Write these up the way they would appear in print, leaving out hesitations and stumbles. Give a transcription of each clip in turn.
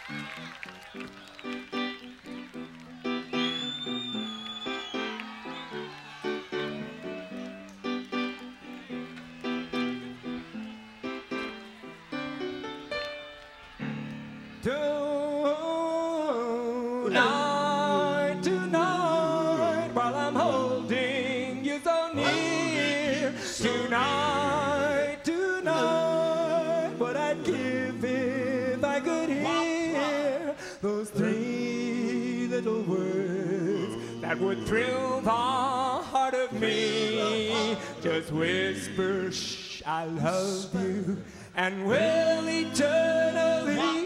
Tonight, tonight, while I'm holding you so near. Tonight, tonight, what I'd give if I could hear those three little words that would thrill the heart of me. Just whisper, shh, I love you, and will eternally.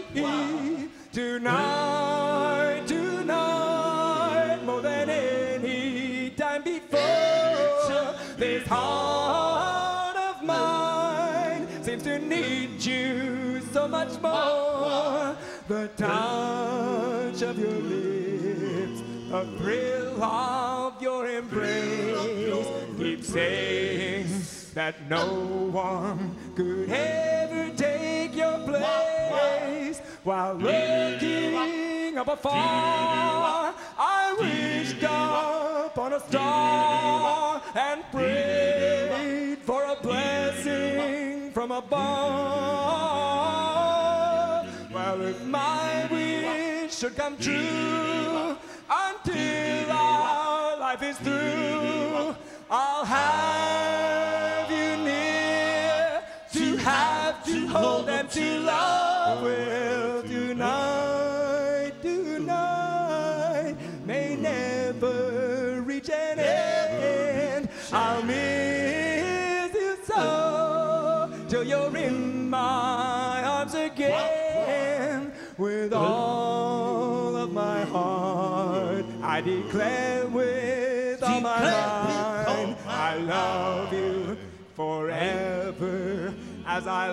Tonight, tonight, more than any time before, this heart of mine seems to need you so much more. The touch of your lips, the thrill of your embrace, keep saying that no one could ever take your place. While looking up afar, I wished upon a star and prayed for a blessing from above. Well, if my wish should come true, until our life is through, I'll have you near, to have, to hold, and to love. Well, tonight, tonight may never reach an end. I'll miss you so till you're in my arms again. With all of my heart, I declare with all my mind, I love you forever as I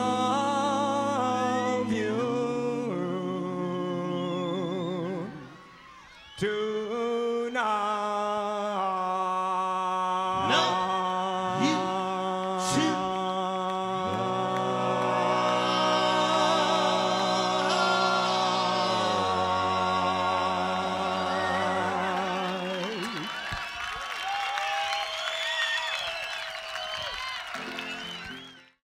love you. Tonight.